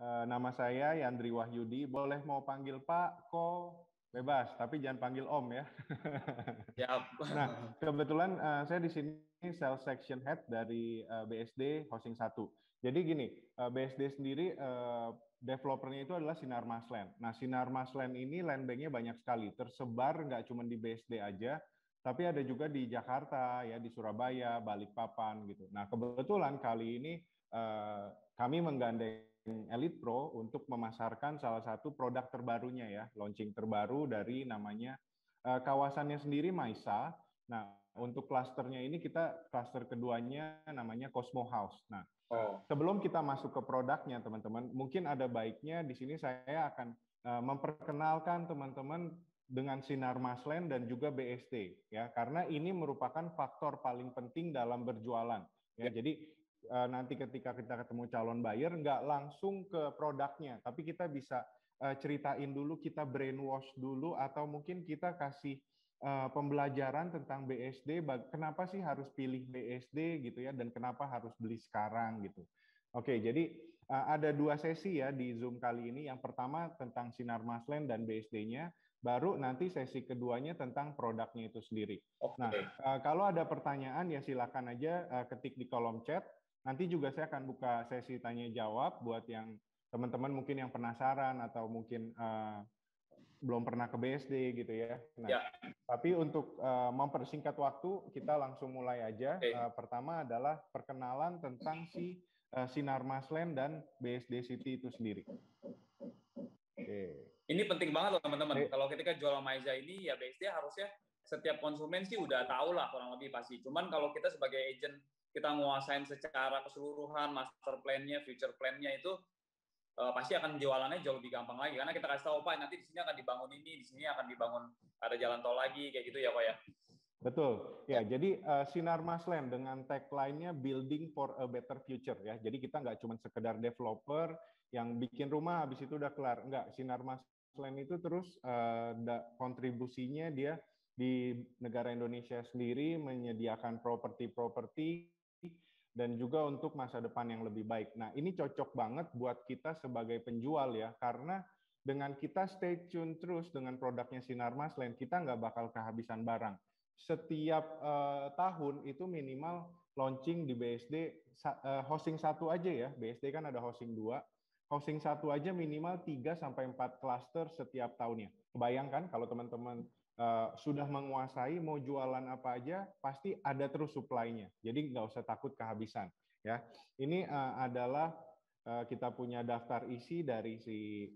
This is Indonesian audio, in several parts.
Nama saya Yandri Wahyudi. Boleh mau panggil Pak, Ko, bebas, tapi jangan panggil Om ya. Siap. Nah, kebetulan saya di sini Sales Section Head dari BSD Hosting 1. Jadi gini, BSD sendiri developernya itu adalah Sinarmas Land. Nah, Sinarmas Land ini land banknya banyak sekali, tersebar nggak cuma di BSD aja, tapi ada juga di Jakarta, ya di Surabaya, Balikpapan gitu. Nah, kebetulan kali ini kami menggandeng Elite Pro untuk memasarkan salah satu produk terbarunya ya, launching terbaru dari namanya kawasannya sendiri Maisa. Nah, untuk klasternya ini kita klaster keduanya namanya Cosmo House. Nah, sebelum kita masuk ke produknya teman-teman, mungkin ada baiknya di sini saya akan memperkenalkan teman-teman dengan Sinarmas Land dan juga BSD ya, karena ini merupakan faktor paling penting dalam berjualan ya. Jadi nanti ketika kita ketemu calon buyer nggak langsung ke produknya, tapi kita bisa ceritain dulu, kita brainwash dulu, atau mungkin kita kasih pembelajaran tentang BSD, kenapa sih harus pilih BSD gitu ya, dan kenapa harus beli sekarang gitu. Oke, jadi ada dua sesi ya di Zoom kali ini. Yang pertama tentang Sinarmas Land dan BSD-nya, baru nanti sesi keduanya tentang produknya itu sendiri. Nah, kalau ada pertanyaan ya silakan aja ketik di kolom chat. Nanti juga saya akan buka sesi tanya jawab buat yang teman-teman mungkin yang penasaran atau mungkin belum pernah ke BSD gitu ya. Nah, tapi untuk mempersingkat waktu, kita langsung mulai aja. Pertama adalah perkenalan tentang si Sinarmas Land dan BSD City itu sendiri. Ini penting banget loh teman-teman. Kalau ketika jual Maiza ini ya BSD harusnya setiap konsumen sih udah tahu lah kurang lebih pasti. Cuman kalau kita sebagai agent kita nguasain secara keseluruhan master plan-nya, future plan-nya itu pasti akan jualannya jauh lebih gampang lagi karena kita kasih tahu Pak nanti di sini akan dibangun ini, di sini akan dibangun ada jalan tol lagi kayak gitu ya Pak ya. Betul. Ya, jadi Sinarmas Land dengan tagline-nya Building for a Better Future ya. Jadi kita nggak cuma sekedar developer yang bikin rumah habis itu udah kelar. Enggak, Sinarmas Land itu terus kontribusinya dia di negara Indonesia sendiri menyediakan properti-properti dan juga untuk masa depan yang lebih baik. Nah, ini cocok banget buat kita sebagai penjual ya, karena dengan kita stay tune terus dengan produknya Sinarmas Land, kita nggak bakal kehabisan barang. Setiap tahun itu minimal launching di BSD hosting 1 aja ya. BSD kan ada hosting 2. Hosting 1 aja minimal 3-4 cluster setiap tahunnya. Bayangkan kalau teman-teman sudah menguasai mau jualan apa aja, pasti ada terus supply-nya. Jadi nggak usah takut kehabisan. Ya, ini adalah kita punya daftar isi dari si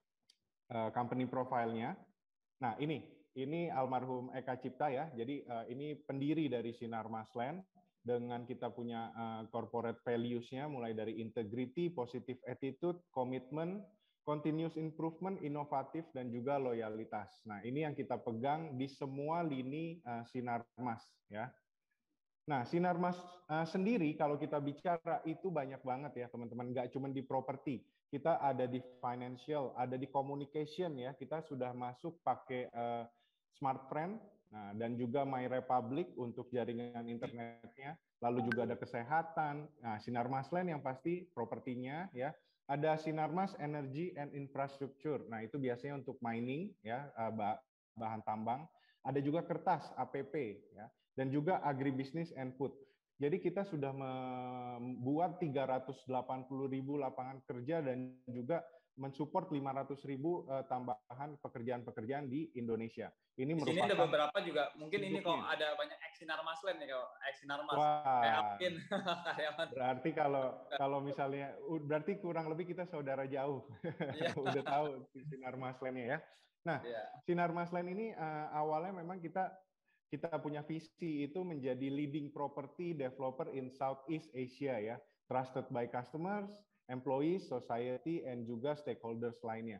company profile-nya. Nah, ini almarhum Eka Cipta ya. Jadi ini pendiri dari Sinarmas Land dengan kita punya corporate values-nya mulai dari integrity, positive attitude, commitment, continuous improvement, inovatif, dan juga loyalitas. Nah, ini yang kita pegang di semua lini Sinarmas ya. Nah, Sinarmas sendiri kalau kita bicara itu banyak banget ya teman-teman, nggak cuma di properti. Kita ada di financial, ada di communication ya. Kita sudah masuk pakai SmartFriend, nah, dan juga My Republic untuk jaringan internetnya. Lalu juga ada kesehatan. Nah, Sinarmas Land yang pasti propertinya ya. Ada Sinarmas Energy and Infrastructure. Nah, itu biasanya untuk mining ya, bahan tambang. Ada juga kertas APP ya, dan juga agribisnis and food. Jadi kita sudah membuat 380.000 lapangan kerja dan juga mensupport 500.000 tambahan pekerjaan-pekerjaan di Indonesia. Ini di sini ada beberapa juga, mungkin ini kok ada banyak ex-Sinarmas Land nih, kalau ex-Sinarmas. Wah, berarti kalau misalnya, berarti kurang lebih kita saudara jauh. Udah tahu Sinarmas Land-nya ya. Nah, Sinarmas Land ini awalnya memang kita punya visi itu menjadi leading property developer in Southeast Asia ya, trusted by customers, employees, society, and juga stakeholders lainnya.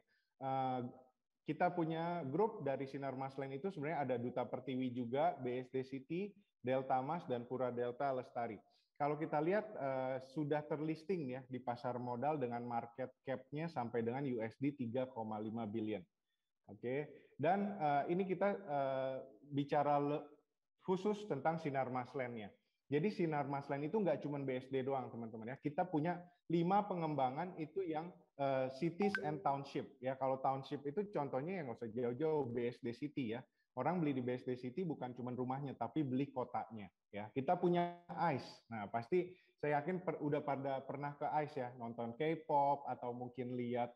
Kita punya grup dari Sinarmas Land itu sebenarnya ada Duta Pertiwi juga, BSD City, Delta Mas, dan Pura Delta Lestari. Kalau kita lihat sudah terlisting ya di pasar modal dengan market cap-nya sampai dengan USD 3,5 billion. Oke, dan ini kita bicara khusus tentang Sinarmas Land-nya. Jadi Sinar Maslen itu nggak cuma BSD doang, teman-teman ya. Kita punya 5 pengembangan itu yang cities and township ya. Kalau township itu contohnya yang nggak usah jauh-jauh, BSD City ya. Orang beli di BSD City bukan cuma rumahnya, tapi beli kotanya ya. Kita punya ICE. Nah, pasti saya yakin udah pada pernah ke ICE ya, nonton K-pop atau mungkin lihat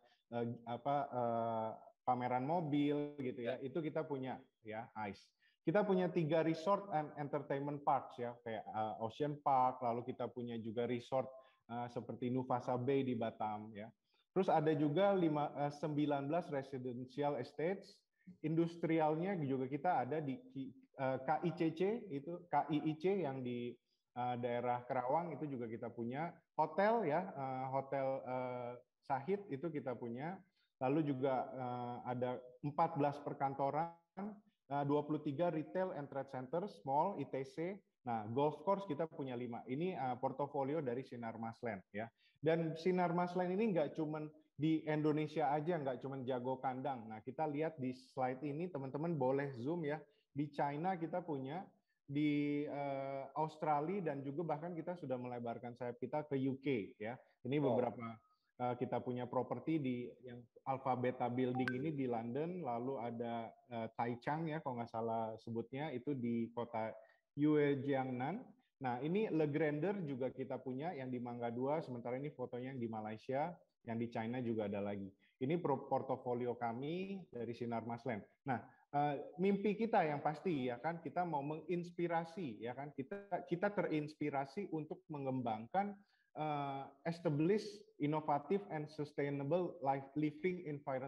pameran mobil gitu ya. Itu kita punya ya ICE. Kita punya 3 resort and entertainment parks ya, kayak Ocean Park, lalu kita punya juga resort seperti Nuvasa Bay di Batam ya. Terus ada juga 19 residential estates, industrialnya juga kita ada di KICC, itu KIIC yang di daerah Kerawang itu juga kita punya, hotel ya, hotel Sahid itu kita punya, lalu juga ada 14 perkantoran, 23 retail and trade centers, mall, ITC. Nah, golf course kita punya 5. Ini portofolio dari Sinar Maslen ya. Dan Sinar Maslen ini nggak cuma di Indonesia aja, nggak cuma jago kandang. Nah, kita lihat di slide ini, teman-teman boleh zoom ya. Di China kita punya, di Australia, dan juga bahkan kita sudah melebarkan sayap kita ke UK ya. Ini beberapa kita punya properti di yang Alpha Beta Building ini di London, lalu ada Taichung ya kalau nggak salah sebutnya, itu di kota Yue Jiangnan. Nah, ini Le Grandeur juga kita punya yang di Mangga 2, sementara ini fotonya yang di Malaysia, yang di China juga ada lagi. Ini portofolio kami dari Sinar Maslen. Nah, mimpi kita yang pasti ya kan, kita mau menginspirasi ya kan, kita terinspirasi untuk mengembangkan establish innovative and sustainable life living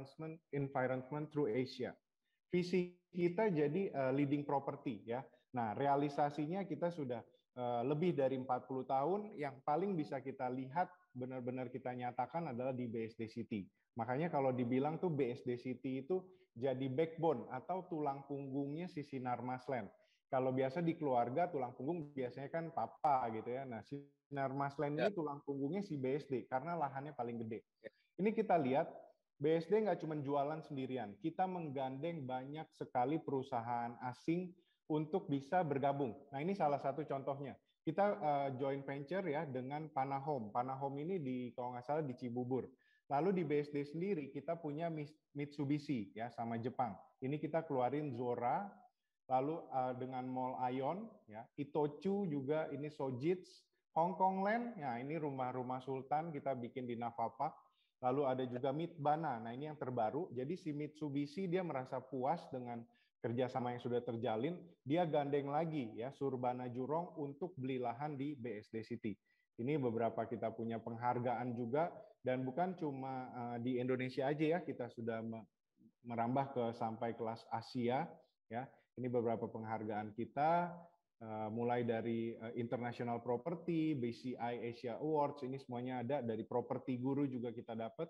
environment through Asia. Visi kita jadi leading property ya. Nah, realisasinya kita sudah lebih dari 40 tahun, yang paling bisa kita lihat benar-benar kita nyatakan adalah di BSD City. Makanya kalau dibilang tuh BSD City itu jadi backbone atau tulang punggungnya si Sinar Maslen. Kalau biasa di keluarga tulang punggung biasanya kan papa gitu ya. Nah, Sinar Maslen ini tulang punggungnya si BSD karena lahannya paling gede. Ini kita lihat BSD nggak cuma jualan sendirian, kita menggandeng banyak sekali perusahaan asing untuk bisa bergabung. Nah, ini salah satu contohnya. Kita joint venture ya dengan Panahome. Panahome ini kalau nggak salah di Cibubur. Lalu di BSD sendiri kita punya Mitsubishi ya sama Jepang. Ini kita keluarin Zora, lalu dengan Mall Ion, ya, Itochu juga, ini Sojitz, Hong Kong Land, ya ini rumah-rumah sultan kita bikin di Navapak, lalu ada juga Mitbana, nah ini yang terbaru, jadi si Mitsubishi dia merasa puas dengan kerjasama yang sudah terjalin, dia gandeng lagi ya Surbana Jurong untuk beli lahan di BSD City. Ini beberapa kita punya penghargaan juga, dan bukan cuma di Indonesia aja ya, kita sudah merambah ke sampai kelas Asia ya. Ini beberapa penghargaan kita, mulai dari International Property, BCI Asia Awards, ini semuanya ada, dari Property Guru juga kita dapat.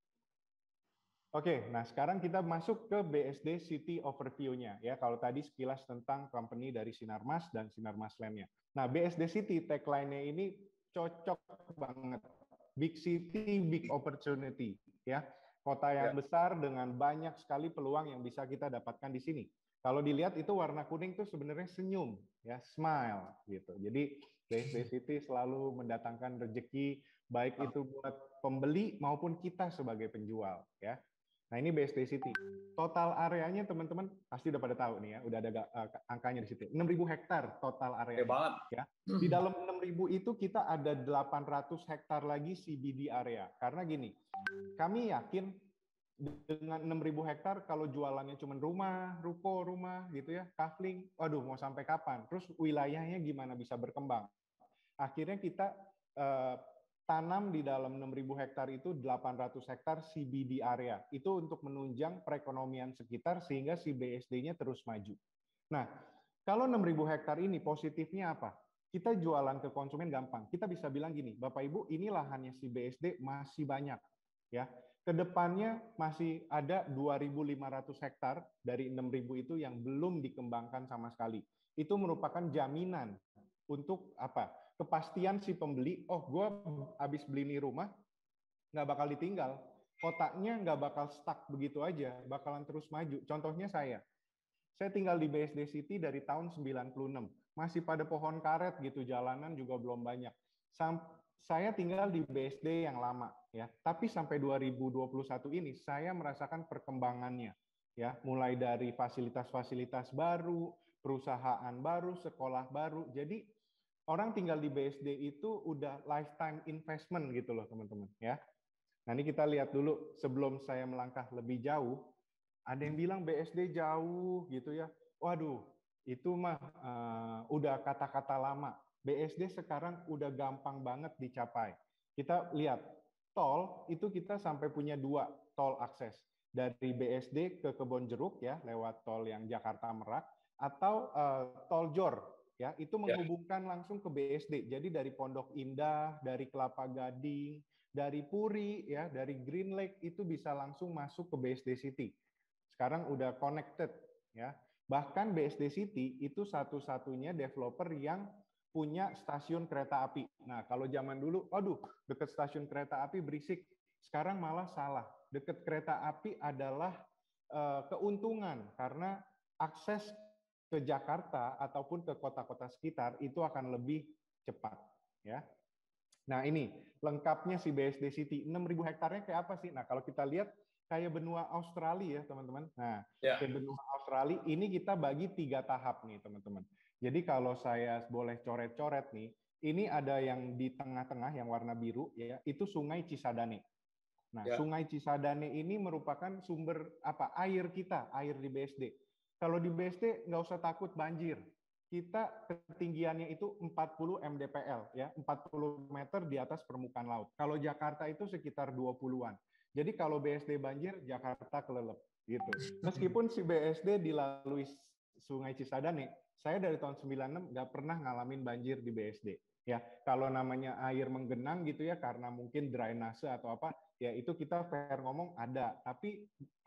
Oke, nah sekarang kita masuk ke BSD City Overview-nya ya. Kalau tadi sekilas tentang company dari Sinarmas dan Sinarmas Land-nya. Nah, BSD City tagline-nya ini cocok banget. Big City, Big Opportunity ya. Kota yang besar dengan banyak sekali peluang yang bisa kita dapatkan di sini. Kalau dilihat itu warna kuning tuh sebenarnya senyum, ya, smile gitu. Jadi BSD City selalu mendatangkan rezeki, baik itu buat pembeli maupun kita sebagai penjual, ya. Nah, ini BSD City. Total areanya teman-teman pasti udah pada tahu nih ya, udah ada angkanya di situ. 6.000 hektar total area. Ya. Di dalam 6.000 itu kita ada 800 hektar lagi CBD area. Karena gini, kami yakin dengan 6.000 hektar kalau jualannya cuma rumah, ruko, rumah gitu ya, kafling, waduh mau sampai kapan? Terus wilayahnya gimana bisa berkembang? Akhirnya kita tanam di dalam 6.000 hektar itu 800 hektar CBD area. Itu untuk menunjang perekonomian sekitar sehingga si BSD-nya terus maju. Nah, kalau 6.000 hektar ini positifnya apa? Kita jualan ke konsumen gampang. Kita bisa bilang gini, Bapak Ibu, ini lahannya si BSD masih banyak. Ya, kedepannya masih ada 2.500 hektar dari 6.000 itu yang belum dikembangkan sama sekali. Itu merupakan jaminan untuk apa? Kepastian si pembeli, oh gue habis beli ini rumah, nggak bakal ditinggal. Kotaknya nggak bakal stuck begitu aja, bakalan terus maju. Contohnya saya tinggal di BSD City dari tahun 96. masih pada pohon karet gitu, jalanan juga belum banyak. Saya tinggal di BSD yang lama ya, tapi sampai 2021 ini saya merasakan perkembangannya ya, mulai dari fasilitas-fasilitas baru, perusahaan baru, sekolah baru. Jadi orang tinggal di BSD itu udah lifetime investment gitu loh teman-teman ya. Nah ini kita lihat dulu sebelum saya melangkah lebih jauh, ada yang bilang BSD jauh gitu ya. Waduh, itu mah udah kata-kata lama. BSD sekarang udah gampang banget dicapai. Kita lihat, tol itu kita sampai punya 2 tol akses. Dari BSD ke Kebonjeruk ya, lewat tol yang Jakarta Merak, atau tol Jor ya, itu menghubungkan langsung ke BSD. Jadi dari Pondok Indah, dari Kelapa Gading, dari Puri ya, dari Green Lake itu bisa langsung masuk ke BSD City. Sekarang udah connected ya. Bahkan BSD City itu satu-satunya developer yang punya stasiun kereta api. Nah, kalau zaman dulu, waduh, dekat stasiun kereta api berisik. Sekarang malah salah. Dekat kereta api adalah keuntungan karena akses ke Jakarta ataupun ke kota-kota sekitar itu akan lebih cepat ya. Nah, ini lengkapnya si BSD City. 6.000 hektarnya kayak apa sih? Nah, kalau kita lihat kayak benua Australia ya, teman-teman. Nah, kayak benua Australia ini kita bagi 3 tahap nih, teman-teman. Jadi kalau saya boleh coret-coret nih, ini ada yang di tengah-tengah yang warna biru ya, itu Sungai Cisadane. Nah, Sungai Cisadane ini merupakan sumber air kita, air di BSD. Kalau di BSD nggak usah takut banjir. Kita ketinggiannya itu 40 mdpl ya, 40 meter di atas permukaan laut. Kalau Jakarta itu sekitar 20-an. Jadi kalau BSD banjir, Jakarta kelelep gitu. Meskipun si BSD dilalui Sungai Cisadane, saya dari tahun 96 nggak pernah ngalamin banjir di BSD. Ya, kalau namanya air menggenang gitu ya karena mungkin drainase atau apa, ya itu kita fair ngomong ada, tapi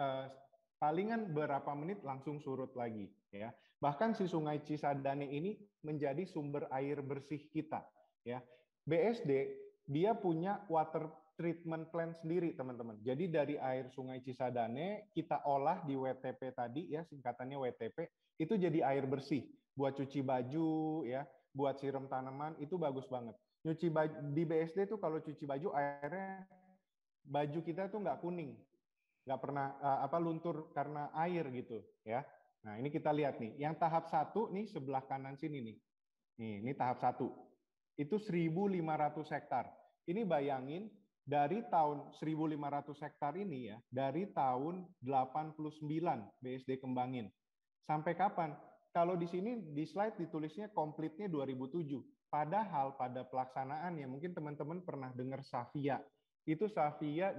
palingan berapa menit langsung surut lagi ya. Bahkan si Sungai Cisadane ini menjadi sumber air bersih kita ya. BSD dia punya water treatment plant sendiri teman-teman. Jadi dari air Sungai Cisadane kita olah di WTP tadi ya, singkatannya WTP, itu jadi air bersih buat cuci baju ya, buat siram tanaman itu bagus banget. Nyuci baju di BSD tuh kalau cuci baju airnya baju kita tuh nggak kuning, nggak pernah luntur karena air gitu ya. Nah ini kita lihat nih, yang tahap 1 nih sebelah kanan sini nih. Ini tahap 1. Itu 1.500 hektar. Ini bayangin dari tahun 1.500 hektar ini ya, dari tahun 89 BSD kembangin. Sampai kapan? Kalau di sini di slide ditulisnya komplitnya 2007. Padahal pada pelaksanaan ya mungkin teman-teman pernah dengar Savia. Itu Savia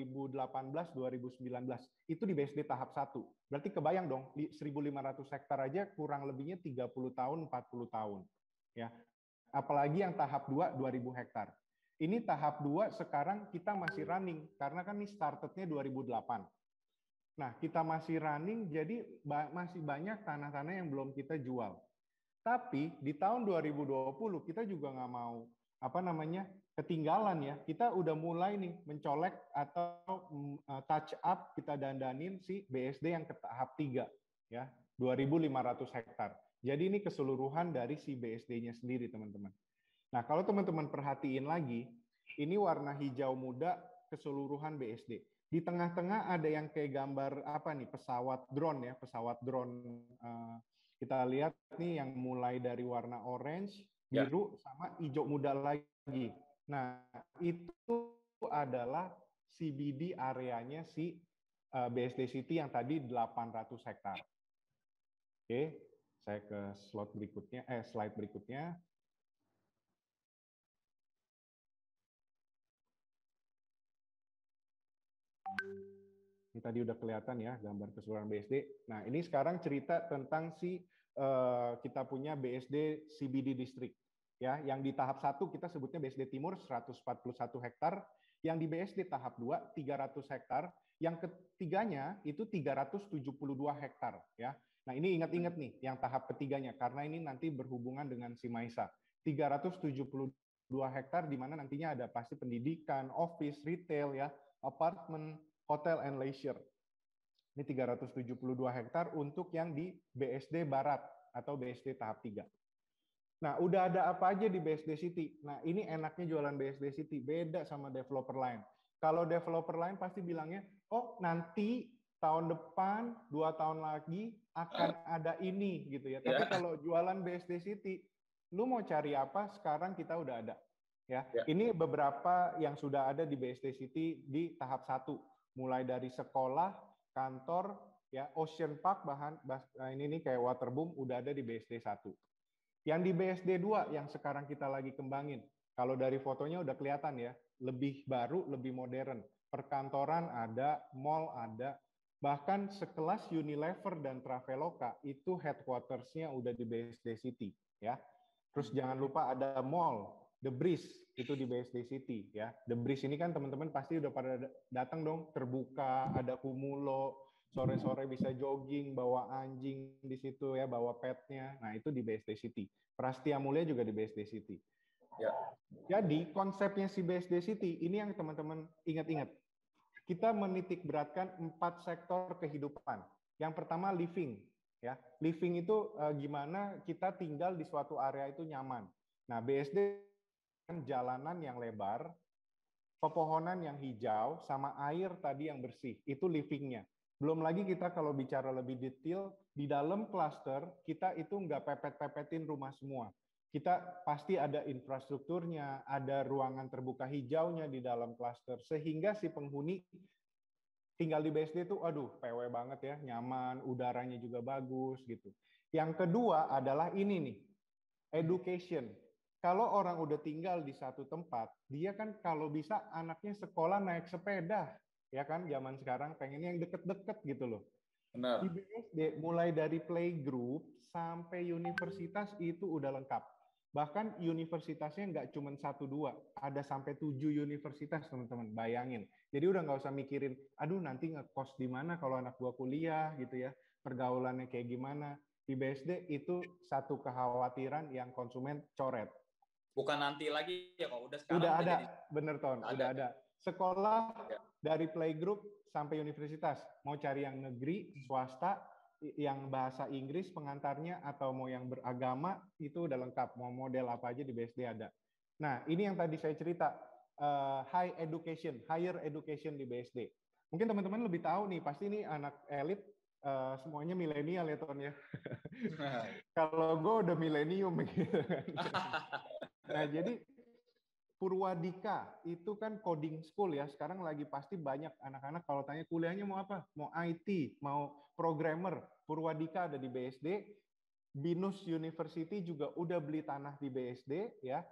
2018-2019. Itu di BSD tahap 1. Berarti kebayang dong, 1.500 hektar aja kurang lebihnya 30 tahun, 40 tahun. Ya. Apalagi yang tahap 2, 2.000 hektar. Ini tahap 2 sekarang kita masih running, karena kan ini startednya 2008. Nah, kita masih running, jadi masih banyak tanah-tanah yang belum kita jual. Tapi di tahun 2020 kita juga nggak mau ketinggalan ya. Kita udah mulai nih mencolek atau touch up, kita dandanin si BSD yang ke tahap 3 ya, 2.500 hektar. Jadi ini keseluruhan dari si BSD-nya sendiri, teman-teman. Nah, kalau teman-teman perhatiin lagi, ini warna hijau muda keseluruhan BSD. Di tengah-tengah ada yang kayak gambar pesawat drone ya, pesawat drone. Kita lihat nih yang mulai dari warna orange, biru, sama hijau muda lagi. Nah, itu adalah CBD areanya si BSD City yang tadi 800 hektar. Oke, saya ke slide berikutnya. Ini tadi udah kelihatan ya gambar keseluruhan BSD. Nah, ini sekarang cerita tentang kita punya BSD CBD District. Ya, yang di tahap 1 kita sebutnya BSD Timur 141 hektar, yang di BSD tahap 2 300 hektar, yang ketiganya itu 372 hektar ya. Nah, ini ingat-ingat nih yang tahap ketiganya karena ini nanti berhubungan dengan si Maisa. 372 hektar di mana nantinya ada pasti pendidikan, office, retail ya, apartemen, hotel and leisure. Ini 372 hektar untuk yang di BSD Barat atau BSD tahap 3. Nah, udah ada apa aja di BSD City? Nah, ini enaknya jualan BSD City, beda sama developer lain. Kalau developer lain pasti bilangnya, oh nanti tahun depan, 2 tahun lagi akan ada ini gitu ya. Tapi kalau jualan BSD City, lu mau cari apa? Sekarang kita udah ada. Ya, ini beberapa yang sudah ada di BSD City di tahap 1, mulai dari sekolah, kantor, ya Ocean Park ini nih kayak Waterboom udah ada di BSD 1. Yang di BSD 2 yang sekarang kita lagi kembangin. Kalau dari fotonya udah kelihatan ya, lebih baru, lebih modern. Perkantoran ada, mall ada, bahkan sekelas Unilever dan Traveloka itu headquarters-nya udah di BSD City ya. Terus jangan lupa ada mall The Breeze itu di BSD City ya. The Breeze ini kan teman-teman pasti udah pada datang dong, terbuka, ada Kumulo, sore-sore bisa jogging, bawa anjing di situ ya, bawa petnya. Nah, itu di BSD City. Prastia Mulia juga di BSD City. Ya. Jadi, konsepnya si BSD City, ini yang teman-teman ingat-ingat. Kita menitik beratkan 4 sektor kehidupan. Yang pertama, living. Ya, living itu gimana kita tinggal di suatu area itu nyaman. Nah, BSD kan jalanan yang lebar, pepohonan yang hijau, sama air tadi yang bersih. Itu livingnya. Belum lagi kita kalau bicara lebih detail, di dalam klaster kita itu nggak pepet-pepetin rumah semua. Kita pasti ada infrastrukturnya, ada ruangan terbuka hijaunya di dalam klaster, sehingga si penghuni tinggal di BSD itu, aduh, PW banget ya, nyaman, udaranya juga bagus gitu. Yang kedua adalah ini nih, education. Kalau orang udah tinggal di satu tempat, dia kan kalau bisa anaknya sekolah naik sepeda, ya kan, zaman sekarang pengennya yang deket-deket gitu loh. Benar. Di BSD mulai dari playgroup sampai universitas itu udah lengkap. Bahkan universitasnya nggak cuma 1-2, ada sampai 7 universitas teman-teman, bayangin. Jadi udah nggak usah mikirin, aduh nanti ngekos di mana kalau anak gua kuliah gitu ya, pergaulannya kayak gimana. Di BSD itu satu kekhawatiran yang konsumen coret. Bukan nanti lagi ya kok, udah sekarang udah ada, jadi... bener Ton, udah ada. Sekolah dari playgroup sampai universitas, mau cari yang negeri, swasta, yang bahasa Inggris pengantarnya atau mau yang beragama itu udah lengkap, mau model apa aja di BSD ada. Nah, ini yang tadi saya cerita, higher education di BSD. Mungkin teman-teman lebih tahu nih, pasti nih anak elit semuanya milenial ya Ton ya. Kalau gue udah milenium gitu kan. Nah, jadi Purwadika itu kan coding school ya. Sekarang lagi pasti banyak anak-anak kalau tanya kuliahnya mau apa? Mau IT, mau programmer. Purwadika ada di BSD. Binus University juga udah beli tanah di BSD ya.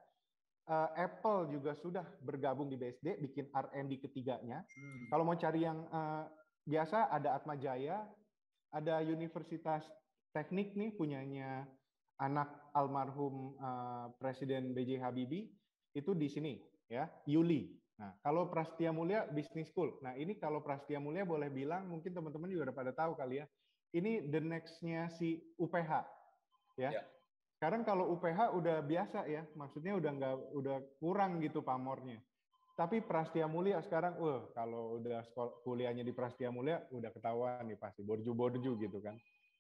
Apple juga sudah bergabung di BSD, bikin R&D ketiganya. Kalau mau cari yang biasa ada Atma Jaya, ada Universitas Teknik nih punyanya anak almarhum Presiden B.J. Habibie. Itu di sini ya, Yuli. Nah, kalau Prastia Mulia Business School. Nah, ini kalau Prastia Mulia boleh bilang mungkin teman-teman juga udah pada tahu kali ya. Ini the next-nya si UPH ya. Sekarang kalau UPH udah biasa ya, maksudnya udah kurang gitu pamornya. Tapi Prastia Mulia sekarang, kalau udah kuliahnya di Prastia Mulia udah ketahuan nih pasti borju-borju gitu kan.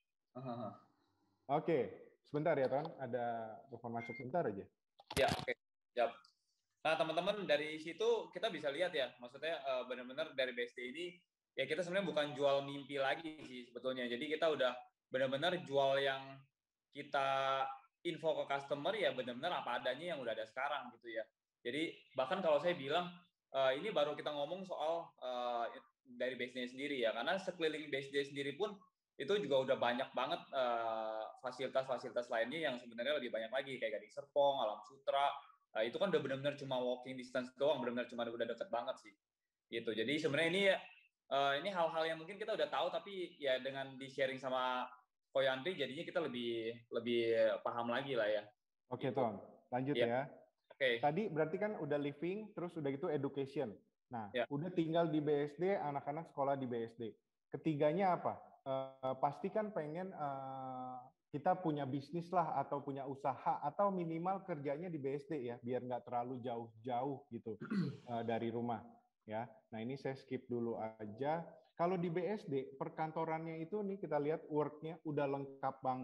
Oke, sebentar ya Ton, ada telepon masuk sebentar aja. Ya, oke. Siap. Nah, teman-teman, dari situ kita bisa lihat ya, maksudnya benar-benar dari BSD ini, ya kita sebenarnya bukan jual mimpi lagi sih sebetulnya. Jadi kita udah benar-benar jual yang kita info ke customer ya benar-benar apa adanya yang udah ada sekarang gitu ya. Jadi bahkan kalau saya bilang, ini baru kita ngomong soal dari BSD sendiri ya, karena sekeliling BSD sendiri pun itu juga udah banyak banget fasilitas-fasilitas lainnya yang sebenarnya lebih banyak lagi, kayak Gading Serpong, Alam Sutra. Itu kan udah benar-benar cuma walking distance doang, benar-benar cuma udah deket banget sih. Gitu. Jadi sebenarnya ini hal-hal yang mungkin kita udah tahu, tapi ya dengan di-sharing sama Ko Yandri jadinya kita lebih paham lagi lah ya. Oke, gitu. Ton. Lanjut ya. Oke. Tadi berarti kan udah living, terus udah gitu education. Nah, udah tinggal di BSD, anak-anak sekolah di BSD. Ketiganya apa? Pasti kan pengen kita punya bisnis lah atau punya usaha atau minimal kerjanya di BSD ya, biar nggak terlalu jauh-jauh gitu dari rumah ya. Nah, ini saya skip dulu aja. Kalau di BSD perkantorannya itu nih kita lihat work-nya udah lengkap banget.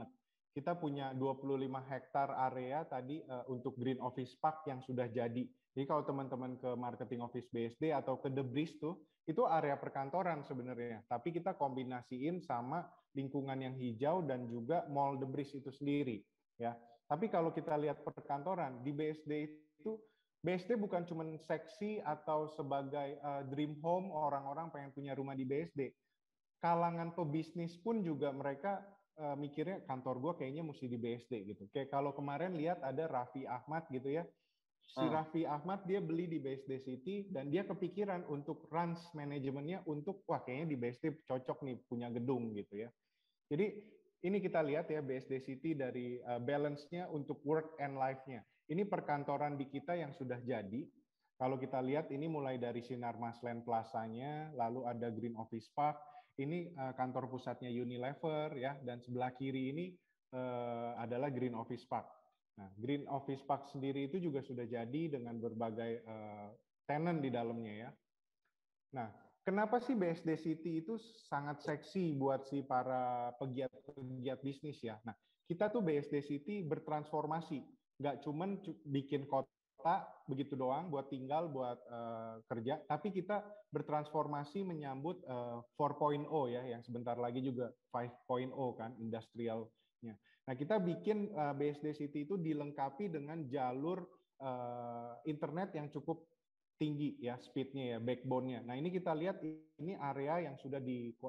kita punya 25 hektar area tadi untuk Green Office Park yang sudah jadi. Jadi kalau teman-teman ke Marketing Office BSD atau ke The Breeze tuh, itu area perkantoran sebenarnya. Tapi kita kombinasiin sama lingkungan yang hijau dan juga Mall The Breeze itu sendiri. Ya. Tapi kalau kita lihat perkantoran, di BSD itu, BSD bukan cuma seksi atau sebagai dream home, orang-orang pengen punya rumah di BSD. Kalangan pebisnis pun juga mereka mikirnya kantor gue kayaknya mesti di BSD gitu. Kayak kalau kemarin lihat ada Raffi Ahmad gitu ya. Si Raffi Ahmad dia beli di BSD City dan dia kepikiran untuk runs manajemennya untuk wah kayaknya di BSD cocok nih punya gedung gitu ya. Jadi ini kita lihat ya BSD City dari balance-nya untuk work and life-nya. Ini perkantoran di kita yang sudah jadi. Kalau kita lihat ini mulai dari Sinar Masland Plaza-nya, lalu ada Green Office Park, ini kantor pusatnya Unilever ya, dan sebelah kiri ini adalah Green Office Park. Nah, Green Office Park sendiri itu juga sudah jadi dengan berbagai tenant di dalamnya ya. Nah, kenapa sih BSD City itu sangat seksi buat si para pegiat bisnis ya? Nah, kita tuh BSD City bertransformasi, nggak cuman bikin kota begitu doang buat tinggal, buat kerja, tapi kita bertransformasi menyambut 4.0 ya, yang sebentar lagi juga 5.0 kan, industrialnya. Nah, kita bikin BSD City itu dilengkapi dengan jalur internet yang cukup tinggi ya, speednya ya, backbone-nya. Nah, ini kita lihat ini area yang sudah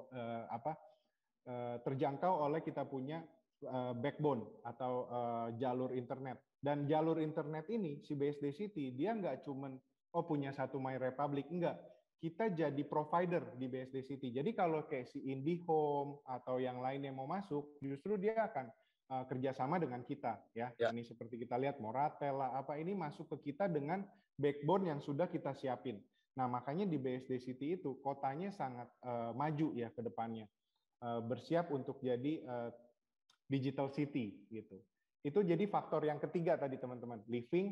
terjangkau oleh kita punya backbone atau jalur internet. Dan jalur internet ini, si BSD City, dia nggak cuman, punya satu My Republic, enggak. Kita jadi provider di BSD City. Jadi kalau kayak si IndiHome atau yang lain yang mau masuk, justru dia akan kerjasama dengan kita. Ya. Ini seperti kita lihat, Moratel lah, ini masuk ke kita dengan backbone yang sudah kita siapin. Nah, makanya di BSD City itu, kotanya sangat maju ya ke depannya. Bersiap untuk jadi digital city gitu. Itu jadi faktor yang ketiga tadi teman-teman, living,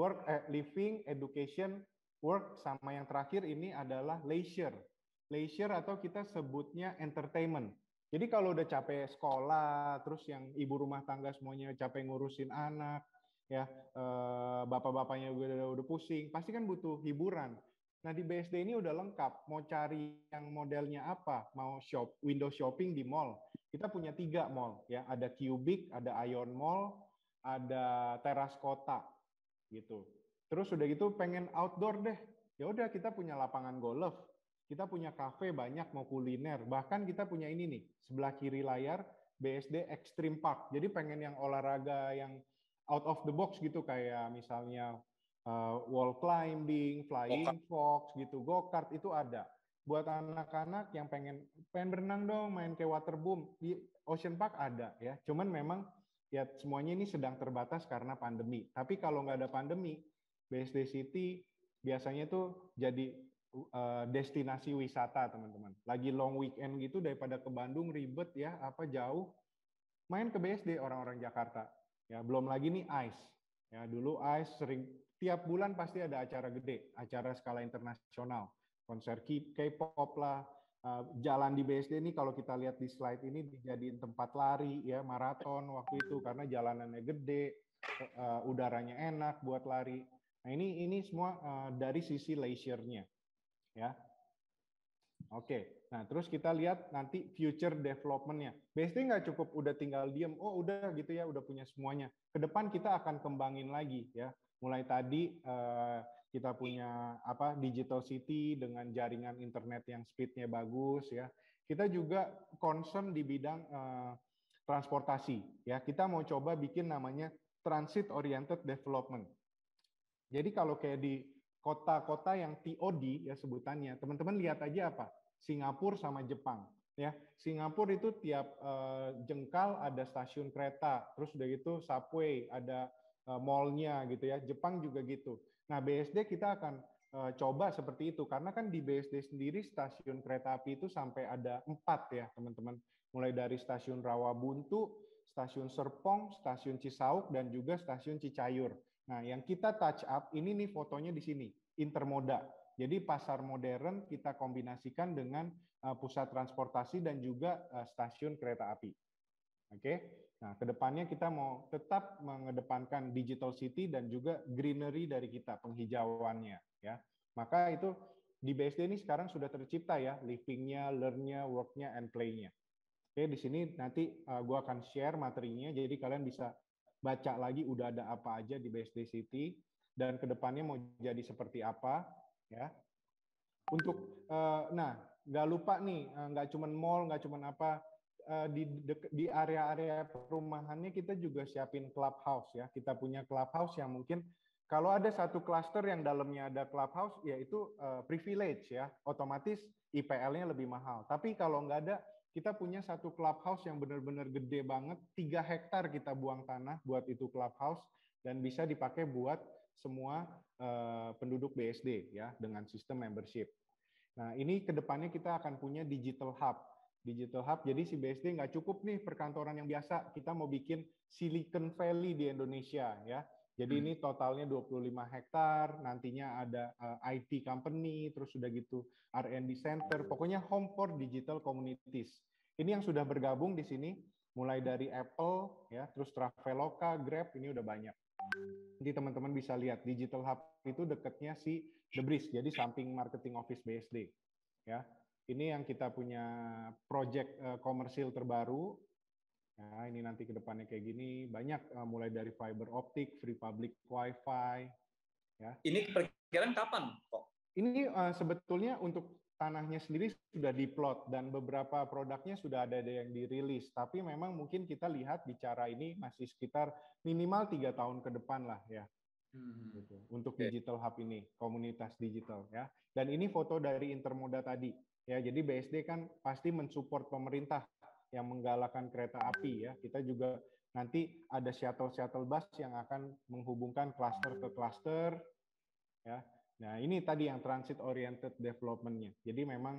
education, work, sama yang terakhir ini adalah leisure. Leisure atau kita sebutnya entertainment. Jadi kalau udah capek sekolah, terus yang ibu rumah tangga semuanya capek ngurusin anak, ya bapak-bapaknya udah pusing, pasti kan butuh hiburan. Nah di BSD ini udah lengkap, mau cari yang modelnya apa, mau window shopping di mall. Kita punya 3 mall ya, ada Cubic, ada Ion Mall, ada Teras Kota gitu. Terus udah gitu pengen outdoor deh, ya udah kita punya lapangan golf, kita punya kafe banyak mau kuliner, bahkan kita punya ini nih sebelah kiri layar BSD Extreme Park. Jadi pengen yang olahraga yang out of the box gitu kayak misalnya wall climbing, flying fox gitu, go-kart itu ada. Buat anak-anak yang pengen berenang dong, main kayak waterboom, di Ocean Park ada ya. Cuman memang ya semuanya ini sedang terbatas karena pandemi. Tapi kalau nggak ada pandemi, BSD City biasanya tuh jadi destinasi wisata teman-teman. Lagi long weekend gitu daripada ke Bandung ribet ya, jauh, main ke BSD orang-orang Jakarta. Ya belum lagi nih ICE. Ya dulu ICE sering tiap bulan pasti ada acara gede, acara skala internasional. Konser K-pop lah, jalan di BSD ini kalau kita lihat di slide ini dijadiin tempat lari ya, maraton waktu itu karena jalanannya gede, udaranya enak buat lari. Nah ini semua dari sisi leisure-nya ya. Oke, nah terus kita lihat nanti future development-nya. BSD nggak cukup udah tinggal diem, udah gitu ya, udah punya semuanya. Kedepan kita akan kembangin lagi ya. Mulai tadi kita punya digital city dengan jaringan internet yang speed-nya bagus ya. Kita juga concern di bidang transportasi ya. Kita mau coba bikin namanya transit oriented development. Jadi kalau kayak di kota-kota yang TOD ya sebutannya, teman-teman lihat aja Singapura sama Jepang ya. Singapura itu tiap jengkal ada stasiun kereta, terus udah gitu subway, ada mall-nya gitu ya. Jepang juga gitu. Nah, BSD kita akan coba seperti itu karena kan di BSD sendiri stasiun kereta api itu sampai ada 4 ya, teman-teman. Mulai dari stasiun Rawabuntu, stasiun Serpong, stasiun Cisauk dan juga stasiun Cicayur. Nah, yang kita touch up ini nih fotonya di sini, intermoda. Jadi pasar modern kita kombinasikan dengan pusat transportasi dan juga stasiun kereta api. Oke. Nah, kedepannya kita mau tetap mengedepankan digital city dan juga greenery dari kita, penghijauannya, ya. Maka itu di BSD ini sekarang sudah tercipta ya, living-nya, learn-nya, work-nya, and play-nya. Oke, di sini nanti gue akan share materinya, jadi kalian bisa baca lagi udah ada apa aja di BSD City dan kedepannya mau jadi seperti apa, ya. Untuk, nah, nggak lupa nih, nggak cuma mall, nggak cuma apa, di area-area perumahannya kita juga siapin clubhouse ya. Kita punya clubhouse yang mungkin kalau ada satu klaster yang dalamnya ada clubhouse, ya itu privilege ya, otomatis IPL-nya lebih mahal. Tapi kalau nggak ada, kita punya satu clubhouse yang benar-benar gede banget, 3 hektar kita buang tanah buat itu clubhouse, dan bisa dipakai buat semua penduduk BSD ya, dengan sistem membership. Nah, ini kedepannya kita akan punya digital hub. Digital hub, jadi si BSD nggak cukup nih perkantoran yang biasa, kita mau bikin Silicon Valley di Indonesia ya. Jadi ini totalnya 25 hektar, nantinya ada IT company, terus sudah gitu R&D center, pokoknya home for digital communities. Ini yang sudah bergabung di sini, mulai dari Apple, ya, terus Traveloka, Grab, ini udah banyak. Jadi teman-teman bisa lihat, digital hub itu dekatnya si The Breeze, jadi samping marketing office BSD. Ya, ini yang kita punya project komersil terbaru. Nah, ini nanti ke depannya kayak gini, banyak mulai dari fiber optik, free public wifi. Ya. Ini perkiraan kapan kok? Ini sebetulnya untuk tanahnya sendiri sudah diplot dan beberapa produknya sudah ada yang dirilis. Tapi memang mungkin kita lihat bicara ini masih sekitar minimal 3 tahun ke depan lah ya. Gitu. Untuk digital hub ini, komunitas digital ya. Dan ini foto dari Intermoda tadi. Ya, jadi BSD kan pasti mensupport pemerintah yang menggalakkan kereta api ya. Kita juga nanti ada shuttle bus yang akan menghubungkan klaster ke klaster ya. Nah, ini tadi yang transit oriented development-nya. Jadi memang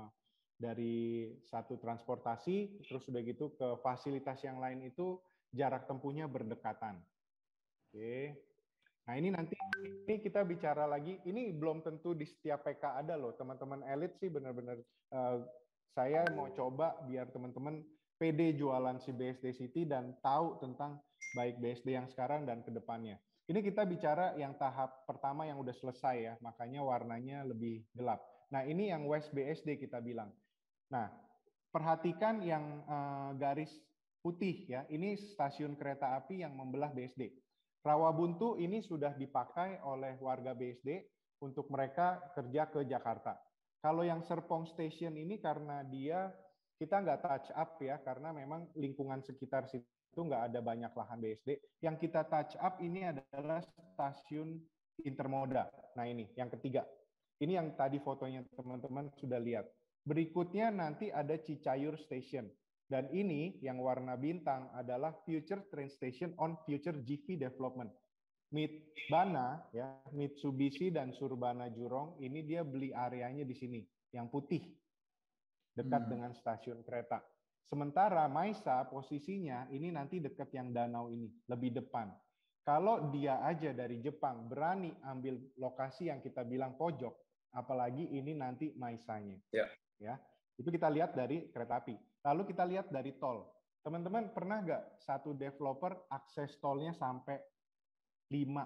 dari satu transportasi terus sudah gitu ke fasilitas yang lain itu jarak tempuhnya berdekatan. Oke. Nah, ini nanti ini kita bicara lagi, ini belum tentu di setiap PK ada loh, teman-teman elit sih benar-benar saya mau coba biar teman-teman PD jualan si BSD City dan tahu tentang baik BSD yang sekarang dan ke depannya. Ini kita bicara yang tahap pertama yang udah selesai ya, makanya warnanya lebih gelap. Nah, ini yang West BSD kita bilang. Nah, perhatikan yang garis putih ya, ini stasiun kereta api yang membelah BSD. Rawabuntu ini sudah dipakai oleh warga BSD untuk mereka kerja ke Jakarta. Kalau yang Serpong Station ini karena dia kita nggak touch up ya, karena memang lingkungan sekitar situ nggak ada banyak lahan BSD. Yang kita touch up ini adalah stasiun Intermoda. Nah ini yang ketiga. Ini yang tadi fotonya teman-teman sudah lihat. Berikutnya nanti ada Cicayur Station. Dan ini yang warna bintang adalah Future Train Station on Future GV Development. Midbana, ya, Mitsubishi dan Surbana Jurong, ini dia beli areanya di sini, yang putih, dekat dengan stasiun kereta. Sementara Maisa posisinya ini nanti dekat yang danau ini, lebih depan. Kalau dia aja dari Jepang berani ambil lokasi yang kita bilang pojok, apalagi ini nanti Maisanya. Ya, itu kita lihat dari kereta api. Lalu kita lihat dari tol. Teman-teman pernah nggak satu developer akses tolnya sampai 5?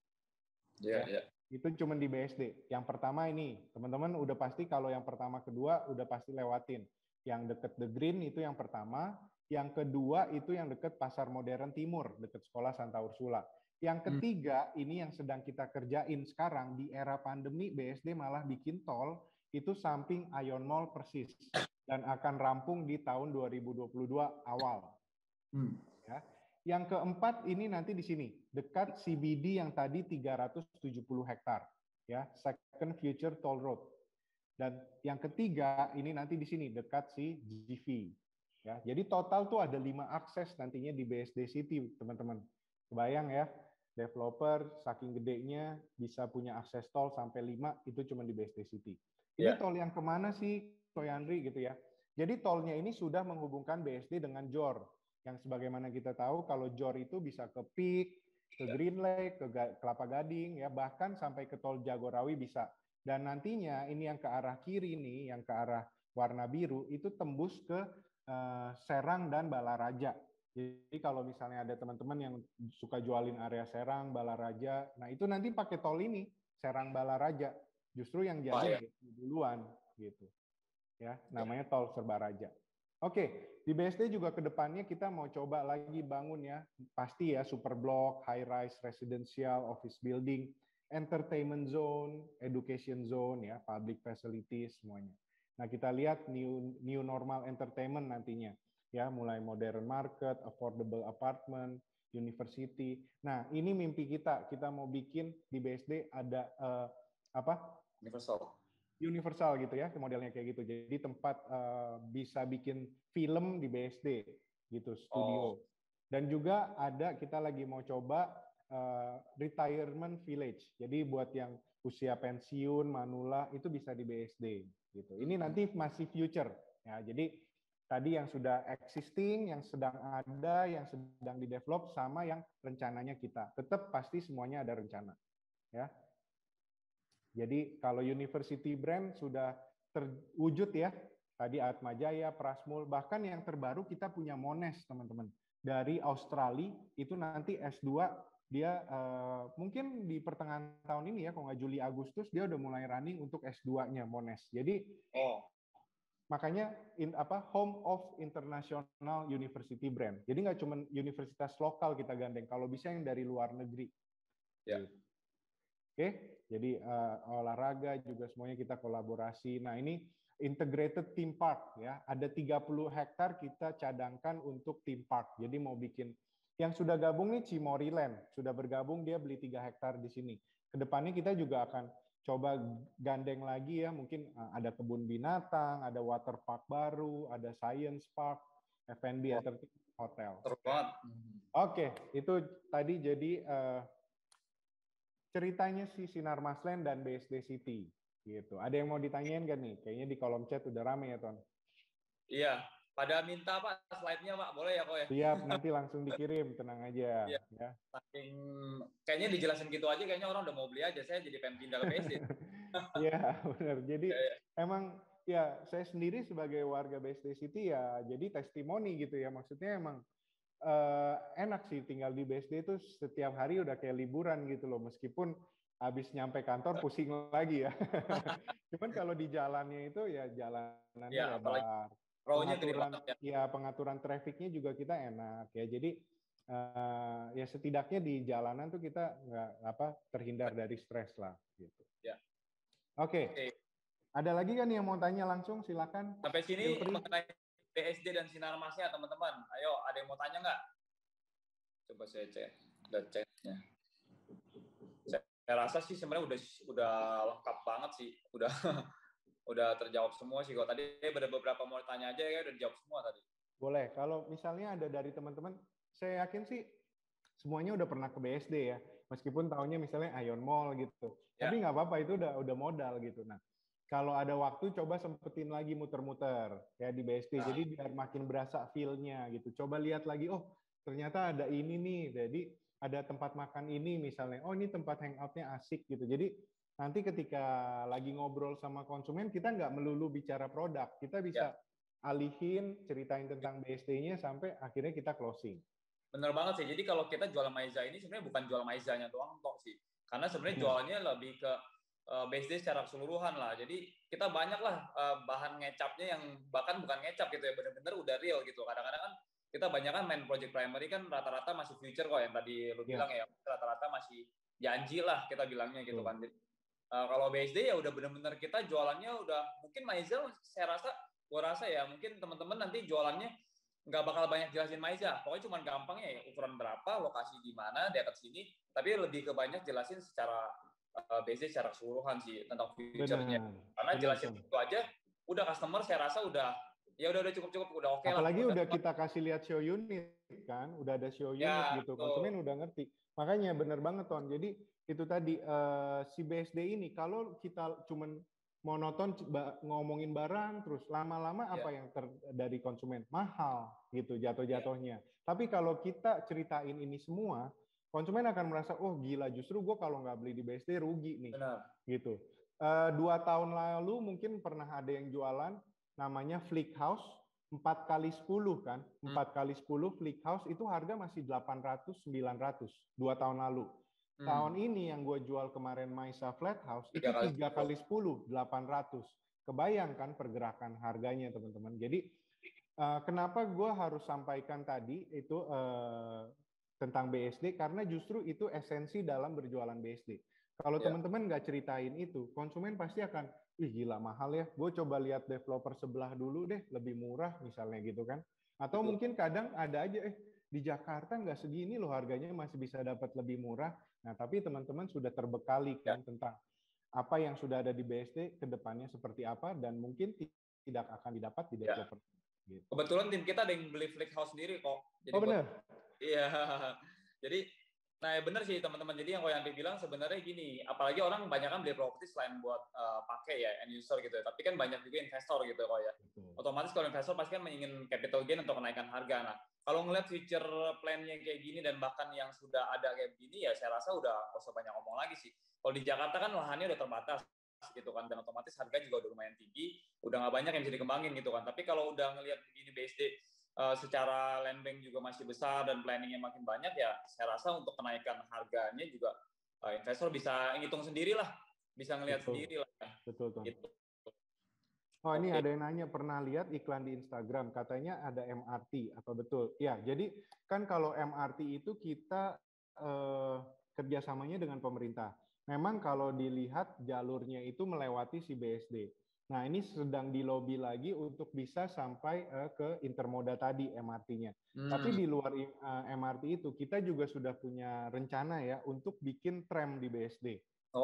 Ya. Itu cuma di BSD. Yang pertama ini, teman-teman udah pasti kalau yang pertama kedua udah pasti lewatin. Yang deket The Green itu yang pertama. Yang kedua itu yang deket Pasar Modern Timur, deket Sekolah Santa Ursula. Yang ketiga, ini yang sedang kita kerjain sekarang, di era pandemi BSD malah bikin tol, itu samping Ion Mall persis. Dan akan rampung di tahun 2022 awal. Ya. Yang keempat ini nanti di sini, dekat CBD yang tadi 370 hektar. Ya, Second Future Toll Road. Dan yang ketiga ini nanti di sini, dekat si GV. Ya, jadi total tuh ada 5 akses nantinya di BSD City, teman-teman. Kebayang ya, developer saking gedenya bisa punya akses tol sampai 5, itu cuma di BSD City. Ini tol yang kemana sih, Soyandri gitu ya. Jadi tolnya ini sudah menghubungkan BSD dengan JOR. Yang sebagaimana kita tahu, kalau JOR itu bisa ke PIK, ke Green Lake, ke Kelapa Gading, ya bahkan sampai ke tol Jagorawi bisa. Dan nantinya ini yang ke arah kiri nih, yang ke arah warna biru, itu tembus ke Serang dan Balaraja. Jadi kalau misalnya ada teman-teman yang suka jualin area Serang, Balaraja, nah itu nanti pakai tol ini, Serang Balaraja. Justru yang jadi duluan gitu. Ya, namanya tol Serbaraja. Oke, di BSD juga ke depannya kita mau coba lagi bangun ya, pasti ya super block, high rise residential, office building, entertainment zone, education zone ya, public facilities semuanya. Nah, kita lihat new normal entertainment nantinya ya, mulai modern market, affordable apartment, university. Nah, ini mimpi kita. Kita mau bikin di BSD ada universal gitu ya, modelnya kayak gitu. Jadi tempat bisa bikin film di BSD gitu, studio. Dan juga ada kita lagi mau coba retirement village. Jadi buat yang usia pensiun, manula itu bisa di BSD gitu. Ini nanti masih future ya. Jadi tadi yang sudah existing, yang sedang ada, yang sedang di-develop sama yang rencananya kita. Tetap pasti semuanya ada rencana ya. Jadi kalau university brand sudah terwujud ya, tadi Atmajaya, Prasmul, bahkan yang terbaru kita punya Monash teman-teman. Dari Australia itu nanti S2 dia mungkin di pertengahan tahun ini ya, kalau nggak Juli Agustus dia udah mulai running untuk S2-nya Monash. Jadi makanya Home of International University Brand. Jadi nggak cuma universitas lokal kita gandeng, kalau bisa yang dari luar negeri. Ya. Oke, jadi olahraga juga semuanya kita kolaborasi. Nah, ini integrated theme park ya. Ada 30 hektar kita cadangkan untuk theme park. Jadi mau bikin yang sudah gabung nih Cimoryland, sudah bergabung dia beli 3 hektar di sini. Kedepannya kita juga akan coba gandeng lagi ya, mungkin ada kebun binatang, ada water park baru, ada science park, F&B, hotel. Oke, itu tadi jadi ceritanya si Sinarmasland dan BSD City gitu. Ada yang mau ditanyain kan nih? Kayaknya di kolom chat udah rame ya, Ton. Iya, pada minta Pak slide-nya Pak, boleh ya kok ya? Siap, nanti langsung dikirim, tenang aja. Iya. Ya. Saking kayaknya dijelasin gitu aja, kayaknya orang udah mau beli aja. Saya jadi pengen pindah ke BSD. Iya, benar. Jadi emang ya saya sendiri sebagai warga BSD City ya jadi testimoni gitu ya. Maksudnya emang enak sih tinggal di BSD itu setiap hari udah kayak liburan gitu loh, meskipun habis nyampe kantor pusing lagi ya. Cuman kalau di jalannya itu ya jalanannya ya, lebar, pengaturan trafiknya juga kita enak ya. Jadi ya setidaknya di jalanan tuh kita nggak terhindar dari stres lah gitu. Ya. Oke. Ada lagi kan yang mau tanya langsung, silakan. Sampai sini mengenai BSD dan Sinarmasnya teman-teman. Ayo, ada yang mau tanya nggak? Coba saya cek chatnya. Saya rasa sih sebenarnya udah lengkap banget sih, udah terjawab semua sih. Kalau tadi ada beberapa mau tanya aja ya udah dijawab semua tadi. Boleh. Kalau misalnya ada dari teman-teman, saya yakin sih semuanya udah pernah ke BSD ya, meskipun tahunnya misalnya Ion Mall gitu. Ya. Tapi nggak apa-apa, itu udah modal gitu. Nah, kalau ada waktu coba sempetin lagi muter-muter ya di BSD. Nah. Jadi biar makin berasa feel-nya gitu. Coba lihat lagi, oh ternyata ada ini nih. Jadi ada tempat makan ini misalnya. Oh ini tempat hangout-nya asik gitu. Jadi nanti ketika lagi ngobrol sama konsumen, kita nggak melulu bicara produk. Kita bisa alihin, ceritain tentang BSD-nya sampai akhirnya kita closing. Bener banget sih. Jadi kalau kita jual Maiza ini sebenarnya bukan jual Maizanya doang toh sih. Karena sebenarnya jualnya lebih ke BSD secara keseluruhan lah. Jadi kita banyak lah bahan ngecapnya yang bahkan bukan ngecap gitu ya, benar-benar udah real gitu. Kadang-kadang kan kita banyak kan main project primary kan rata-rata masih future kok yang tadi lu bilang ya, rata-rata masih janji lah kita bilangnya gitu kan. Kalau BSD ya udah benar-benar kita jualannya udah mungkin Maiza gua rasa ya mungkin teman-teman nanti jualannya nggak bakal banyak jelasin Maiza. Pokoknya cuma gampangnya ya ukuran berapa, lokasi di mana, di atas sini, tapi lebih ke banyak jelasin secara BSD secara keseluruhan sih tentang future-nya. Karena jelasin itu aja, udah customer saya rasa udah cukup udah oke lah. Apalagi udah kita kasih lihat show unit kan, udah ada show unit gitu, konsumen udah ngerti. Makanya bener banget Ton. Jadi itu tadi si BSD ini kalau kita cuman monoton ngomongin barang terus lama-lama apa yang dari konsumen mahal gitu jatuh-jatuhnya. Tapi kalau kita ceritain ini semua, konsumen akan merasa, oh gila justru gue kalau nggak beli di BSD rugi nih. Benar. Gitu. 2 tahun lalu mungkin pernah ada yang jualan namanya Flick House. 4 kali 10 kan, 4 kali 10 Flick House itu harga masih 800-900 2 tahun lalu. Tahun ini yang gue jual kemarin Maisa Flat House itu 3 kali 10 800. Kebayangkan pergerakan harganya teman-teman. Jadi kenapa gue harus sampaikan tadi itu tentang BSD, karena justru itu esensi dalam berjualan BSD. Kalau teman-teman nggak ceritain itu, konsumen pasti akan, ih gila mahal ya, gue coba lihat developer sebelah dulu deh, lebih murah misalnya gitu kan. Atau mungkin kadang ada aja, di Jakarta nggak segini loh harganya, masih bisa dapat lebih murah. Nah tapi teman-teman sudah terbekali kan tentang apa yang sudah ada di BSD, kedepannya seperti apa, dan mungkin tidak akan didapat di developer. Gitu. Kebetulan tim kita ada yang beli Flick House sendiri kok. Jadi benar? Iya, jadi nah ya benar sih teman-teman. Jadi yang Yanti bilang sebenarnya gini, apalagi orang banyak kan beli properti selain buat pakai ya end user gitu ya, tapi kan banyak juga investor gitu kok ya. Otomatis kalau investor pasti kan ingin capital gain untuk kenaikan harga. Nah kalau ngeliat future plan-nya kayak gini dan bahkan yang sudah ada kayak gini ya saya rasa udah nggak usah banyak ngomong lagi sih. Kalau di Jakarta kan lahannya udah terbatas gitu kan, dan otomatis harga juga udah lumayan tinggi, udah nggak banyak yang bisa dikembangin gitu kan. Tapi kalau udah ngelihat begini BSD secara land bank juga masih besar dan planningnya makin banyak ya, saya rasa untuk kenaikan harganya juga investor bisa ngitung sendiri lah, bisa ngelihat sendiri lah. Betul. Gitu. Oh ini ada yang nanya, pernah lihat iklan di Instagram katanya ada MRT, apa betul? Ya, jadi kan kalau MRT itu kita kerjasamanya dengan pemerintah. Memang kalau dilihat jalurnya itu melewati si BSD. Nah ini sedang dilobi lagi untuk bisa sampai ke intermoda tadi MRT-nya. Tapi di luar MRT itu kita juga sudah punya rencana ya untuk bikin tram di BSD.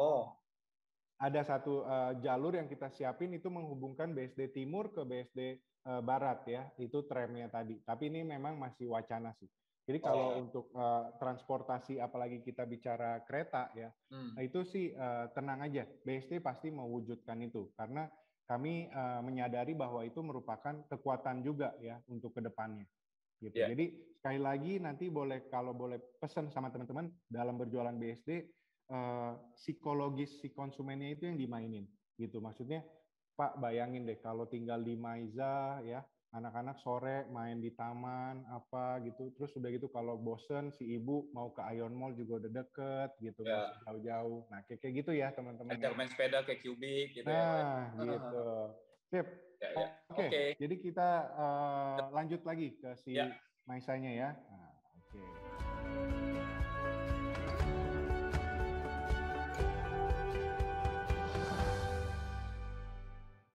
Ada satu jalur yang kita siapin itu menghubungkan BSD Timur ke BSD Barat ya, itu tramnya tadi. Tapi ini memang masih wacana sih. Jadi kalau untuk transportasi, apalagi kita bicara kereta ya, nah itu sih tenang aja, BSD pasti mewujudkan itu karena kami menyadari bahwa itu merupakan kekuatan juga ya untuk kedepannya. Gitu. Jadi sekali lagi nanti kalau boleh pesan sama teman-teman dalam berjualan BSD, psikologis si konsumennya itu yang dimainin. Gitu. Maksudnya Pak bayangin deh kalau tinggal di Maiza ya, anak-anak sore main di taman apa gitu, terus udah gitu kalau bosen si ibu mau ke Ion Mall juga udah deket gitu, nggak usah jauh-jauh. Nah kayak gitu ya teman-teman. Ajak main sepeda ke Cubic gitu ya. Nah gitu. Sip. Oke. Jadi kita lanjut lagi ke si Maisanya ya. Nah, oke.